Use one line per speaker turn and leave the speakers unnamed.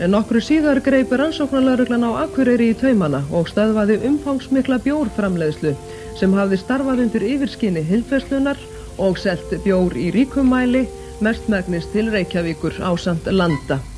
Nokkru síðar greip rannsóknarlögreglan á Akureyri í taumana og stöðvaði umfangsmikla bjórframleiðslu sem hafði starfað undir yfirskyni heildsverslunar og selt bjór í ríkum mæli, mestmegnis til Reykjavíkur ásamt landa.